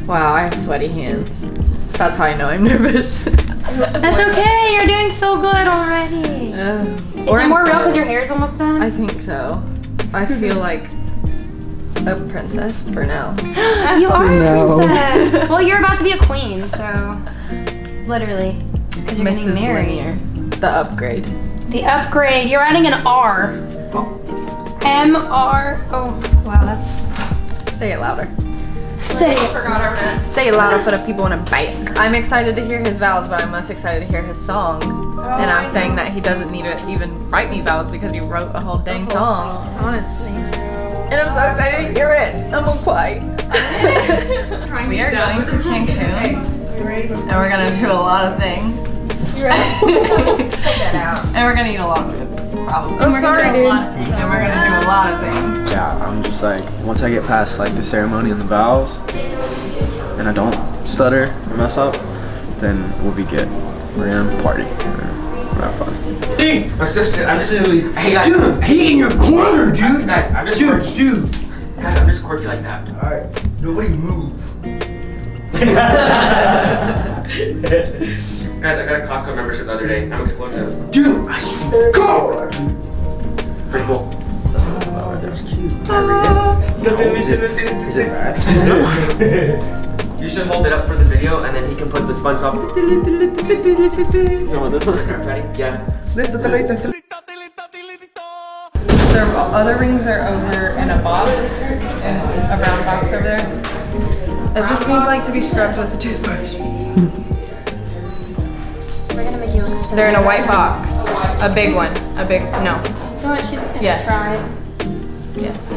Wow, I have sweaty hands. That's how I know I'm nervous. That's okay, you're doing so good already. Is it more real because your hair's almost done? I think so. I feel like a princess for now. You are a princess. Well, you're about to be a queen, so literally, because you're getting married. Linear, the upgrade. The upgrade. You're adding an R. M-R. Oh, wow, that's... Say it louder. Say it. Forgot our minutes. Say it louder for the people in a bite. I'm excited to hear his vows, but I'm most excited to hear his song. And I'm saying that he doesn't need to even write me vows because he wrote a whole dang song. Honestly. And I'm so excited to hear it. I'm gonna cry. We are going to Cancun. And we're gonna do a lot of things. You ready? Check that out. And we're gonna eat a lot of food. Probably. And we're gonna do a lot of And we're gonna do a lot of things. Yeah, I'm just like, once I get past like the ceremony and the vows, and I don't stutter or mess up, then we'll be good. We're gonna party. We're have fun. Dude, I'm just literally, hey guys. Dude, he in your corner, dude. Guys, I'm just quirky. Guys, I'm just quirky like that. Alright, nobody move. Guys, I got a Costco membership the other day. I'm exclusive. Dude, I swear. Go! Pretty cool. Oh, that's cute. Is it bad? You should hold it up for the video and then he can put the SpongeBob. You want this one? Ready? Yeah. The other rings are over in a box, in a brown box over there. It just needs like to be scrubbed with a toothbrush. We're gonna make you look so They're in a white box. A big one. A big, no. You know what? She's gonna try it. Yes.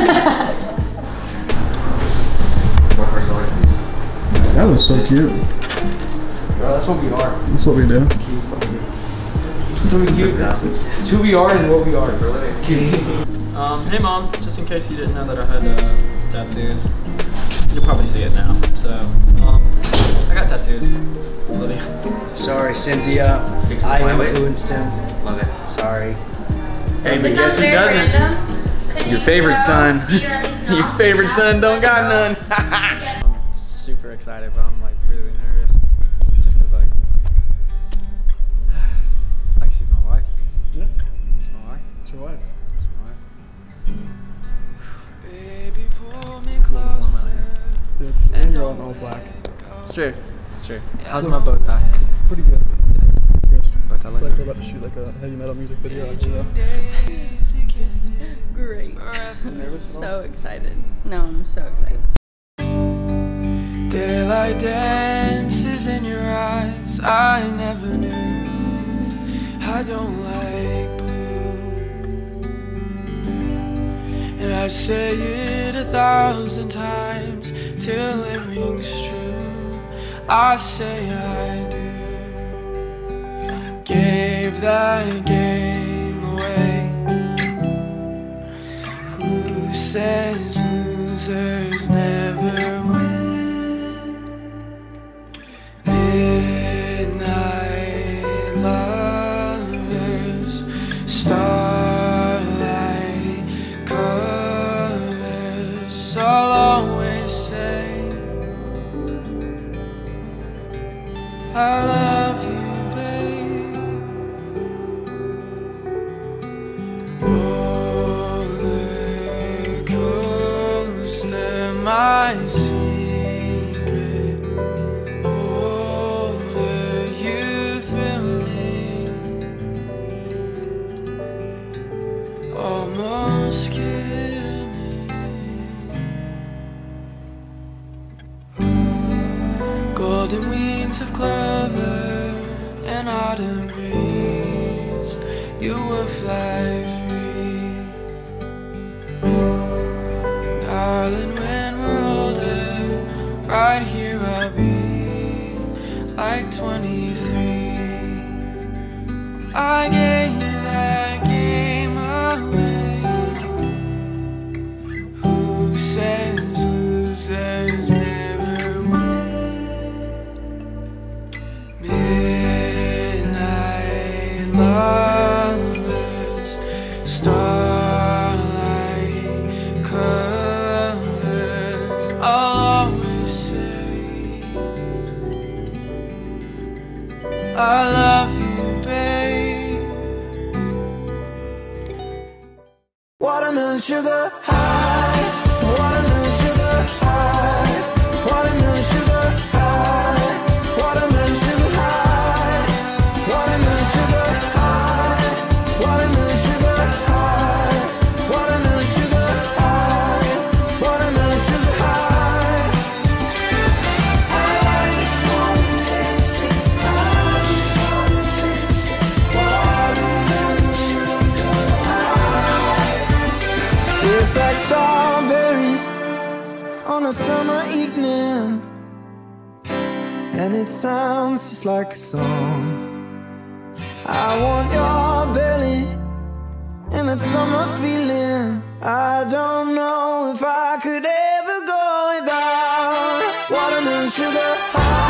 That was so cute. Bro, that's what we are. That's what we do. That's what we do. It's who we are and what we are. Hey mom, just in case you didn't know that I had tattoos. You'll probably see it now. So, I got tattoos. Love you. Sorry, Cynthia. I influenced him. Love it. Sorry. Hey, but guess who doesn't? Your favorite son. Your favorite son don't got none. I'm super excited, but I'm like really nervous. Just cause like she's my wife. Yeah. She's my wife. It's your wife. She's my wife. Baby, pull me closer. Yeah, just, and you're all black. It's true. It's true. How's my bow tie? Pretty good. Bow tie I feel like we're about to shoot like a heavy metal music video after that. Great. So excited. No, I'm so excited. Daylight dances in your eyes. I never knew. I don't like blue, and I say it 1,000 times till it rings true. I say I do. Gave that game away. Who says losers never win? Midnight lovers, starlight covers. I'll always say I love you, babe. Roller coaster, my secret. Older, you thrill me. Almost kill me. Golden wings of clover and autumn breeze, you will fly free. Darling, when we're older, right here I'll be, like 23. I gave that game away. Who says losers never win? Midnight lovers, starlight covers. I'll always say I love you, babe. Watermelon sugar high, watermelon sugar high, watermelon sugar high, watermelon sugar high, watermelon sugar high, watermelon sugar high, watermelon sugar high, watermelon sugar high. I just wanna taste it, I just wanna taste it, watermelon sugar high. Tastes like strawberries on a summer evening, and it sounds just like a song. I want your belly and that summer feeling. I don't know if I could ever go without watermelon sugar high.